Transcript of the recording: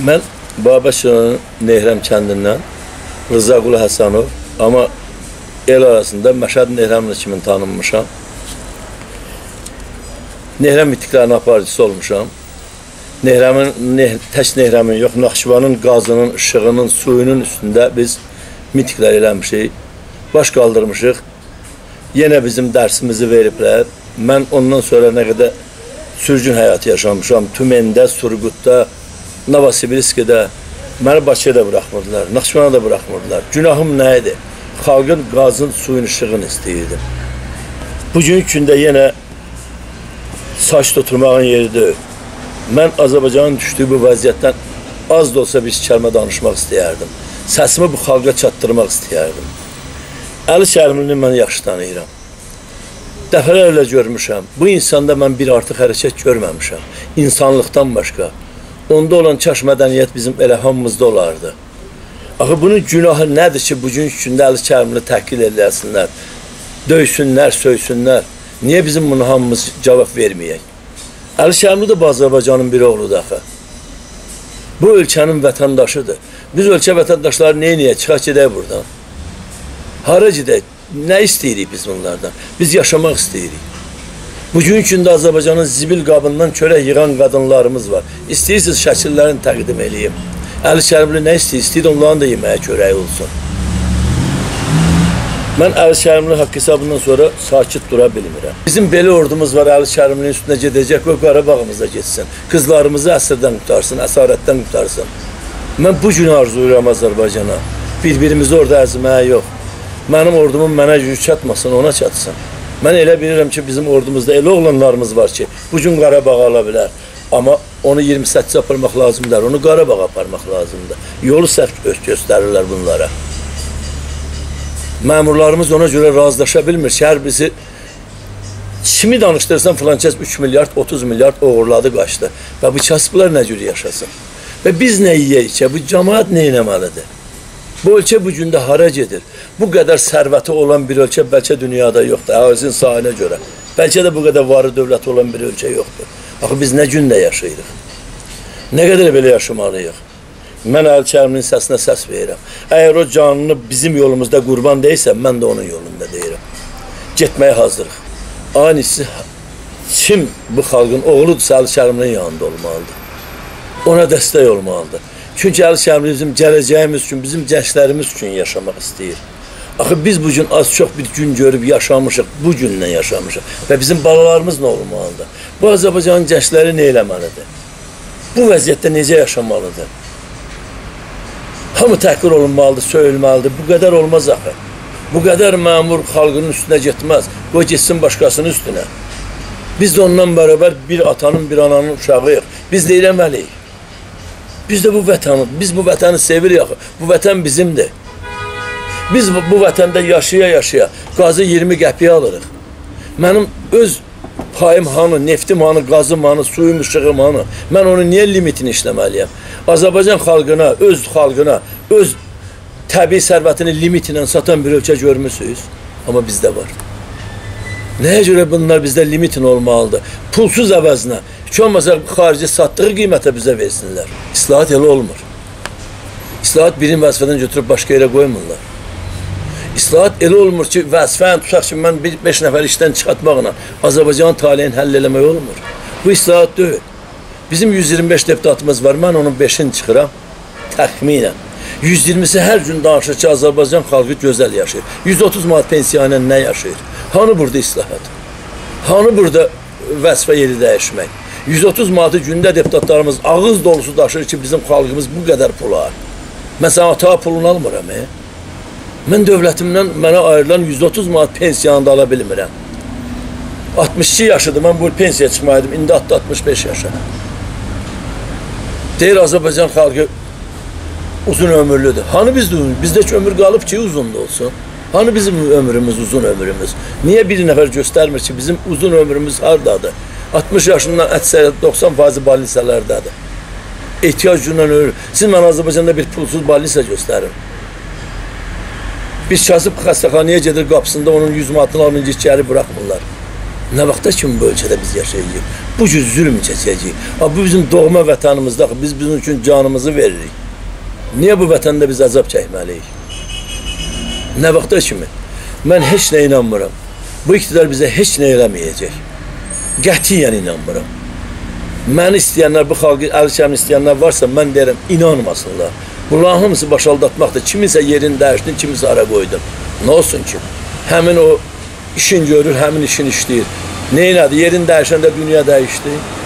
Mən Babaşıranın Nehrəm kəndindən Rıza Qulu Həsənov, amma el arasında Məşəd Nehrəmli kimi tanınmışam. Nehrəm mitiklərinin aparıcısı olmuşam. Tək Nehrəmin yox, Naxçıvanın qazının, işığının, suyunun üstündə biz mitiklər eləmişik, baş qaldırmışıq. Yenə bizim dərsimizi veriblər. Mən ondan sonra nə qədər sürgün həyatı yaşamışam. Tümendə, Surgutda, Novosibirskdə. Məni Bakıya da bıraxmırdılar, Naxçıvana da bıraxmırdılar. Günahım nə idi? Xalqın qazın, suyun, işığını istəyirdim. Bugün gündə yenə saç tutulmağın yeridir. Mən Azərbaycanın düşdüyü bu vəziyyətdən az da olsa bir kəlmə danışmaq istəyərdim. Səsimi bu xalqa çatdırmaq istəyərdim. Əli Şərmlini mən yaxşı tanıyıram. Dəfələrlə görmüşəm. Bu insanda mən bir artıq hərəkət görməmişəm. İnsanlıqdan başqa. Onda olan çaş mədəniyyət bizim elə hamımızda olardı. Axı bunun günahı nədir ki, bugün gündə Əli Şərmlini təhqir eləsinlər, döysünlər, söysünlər. Niyə bizim bunu hamımız cavab verməyək? Əli Şərmli də bu Azərbaycanın bir oğludur axı. Bu ölkənin vətəndaşıdır. Biz ölkə vətəndaşları neyniyək? Çıxaq gedək buradan. Hara gedək? Nə istəyirik biz bunlardan? Biz yaşamaq istəyirik. Bugün gündə Azərbaycanın zibil qabından çörək yığan qadınlarımız var. İstəyirsiniz şəkillərini təqdim edeyim. Əli Şərmli nə istəyir? İstəyir onların da yeməyə çörəyi olsun. Mən Əli Şərmli haqq hesabından sonra sakit dura bilmirəm. Bizim belə ordumuz var, Əli Şərmlinin üstünə gedəcək və Qarabağımıza getsin. Qızlarımızı əsrdən qutarsın, əsarətdən qutarsın. Mən bu gün arzulayıram Azərbaycana. Bir-birimizi orada əzməyə yox. Mənim ordumun mənə yük çatmasın, ona çatsın. Mən elə bilirəm ki, bizim ordumuzda elə oğlanlarımız var ki, bugün Qarabağa ala bilər. Amma onu 28 aparmaq lazımdır, onu Qarabağa aparmaq lazımdır. Yolu səhv göstərirlər bunlara. Məmurlarımız ona görə razılaşa bilmir ki, hər birisi kimi danışdırırsan filan kəs 3 milyard, 30 milyard oğurladı, qaçdı. Və bu kasıblar nə cür yaşasın? Və biz nə yiyək ki, bu cəmaat nə eləməlidir? Bu ölkə bu gündə hara gedir? Bu qədər sərvəti olan bir ölkə bəlkə dünyada yoxdur, əvazin sahilə görə. Bəlkə də bu qədər varı dövləti olan bir ölkə yoxdur. Axı biz nə gündə yaşayırıq? Nə qədər belə yaşamalıyıq? Mən Əli Şərmlinin səsinə səs verirəm. Əgər o canını bizim yolumuzda qurban deyilsə, mən də onun yolunda deyirəm. Getməyə hazırıq. Aynısı kim bu xalqın oğludursa Əli Şərmlinin yanında olmalıdır. Ona dəstək olmalıdır. Çünki Əli Şərmli bizim gələcəyimiz üçün, bizim gənclərimiz üçün yaşamaq istəyir. Axı biz bugün az-çox bir gün görüb yaşamışıq, bu gündən yaşamışıq. Və bizim balalarımız nə olmalıdır? Bu Azərbaycanın gəncləri nə eləməlidir? Bu vəziyyətdə necə yaşamalıdır? Hamı təhqir olunmalıdır, söyülməlidir. Bu qədər olmaz axı. Bu qədər məmur xalqının üstünə getməz. Qoy getsin başqasının üstünə. Biz də ondan bərabər bir atanın, bir ananın uşağıyıq. Biz də eləməliyik. Biz də biz bu vətəni sevirik axı. Bu vətən bizimdir. Biz bu vətəndə yaşaya-yaşaya qazı 20 qəpiyə alırıq. Mənim öz payım hanı, neftim hanı, qazım hanı, suyum, işığım hanı? Mən onun niyə limitini işləməliyəm? Azərbaycan xalqına, öz təbii sərvətini limitlə satan bir ölkə görmüsünüz. Amma bizdə var. Nəyə görə bunlar bizdə limitin olmalıdır? Pulsuz əvəzinə. Heç olmasa xarici satdığı qiymətə bizə versinlər. İslahat elə olmur. İslahat birin vəzifədən götürüb başqa yerə qoymurlar. İslahat elə olmur ki, vəzifəni tutaq ki, mən 5 nəfər işdən çıxartmaqla Azərbaycanın taleyini həll eləmək olmur. Bu islahat deyil. Bizim 125 deputatımız var, mən onun 5'ini çıxıram, təxminən. 120'si hər gün danışır ki, Azərbaycan xalqı gözəl yaşayır. 130 manat pensiyayla nə yaşayır? Hanı burada islahat? Hanı burada vəzifə yeri dəyişmək? 130 manatı gündə deputatlarımız ağız dolusu daşır ki, bizim xalqımız bu qədər pula. Mən sən ata pulunu almıram. Mən dövlətimdən mənə ayrılan 130 manat pensiyanı da ala bilmirəm. 62 yaşıdır, mən bu pensiya çıxmaydım, indi 65 yaşa. Deyir, Azərbaycan xalqı uzun ömürlüdür. Hanı bizdəki ömür qalıb ki, uzun da olsun? Hanı bizim ömrümüz, uzun ömrümüz? Niyə bir nəfər göstərmir ki, bizim uzun ömrümüz haradadır? 60 yaşından 90% ballisələrdədir. Ehtiyac gündən ölür. Siz mən Azərbaycanda bir pulsuz ballisa göstərin. Biz kasıb xəstəxanaya gedir qapısında onun 100 manatını alınca içəri bıraxmırlar. Nə vaxta kimi bu ölkədə biz yaşayacağıq? Bu cür zülm çəkəcəyik. Bu bizim doğma vətənimizdə, biz bizim üçün canımızı veririk. Niyə bu vətəndə biz əzab çəkməliyik? Nə vaxta kimi? Mən heç nə inanmıram. Bu iqtidar bizə heç nə eləməyəcək. Qətiyyən inanmıram. Məni istəyənlər, bu xalqı əl kəmin istəyənlər varsa, mən deyirəm, inanmasınlar. Bunların hamısı başaldatmaqdır. Kiminsə yerini dəyişdin, kiminsə ara qoydun. Nə olsun ki? Həmin o işin görür, həmin işin işləyir. Neynədir? Yerini dəyişəndə dünya dəyişdi.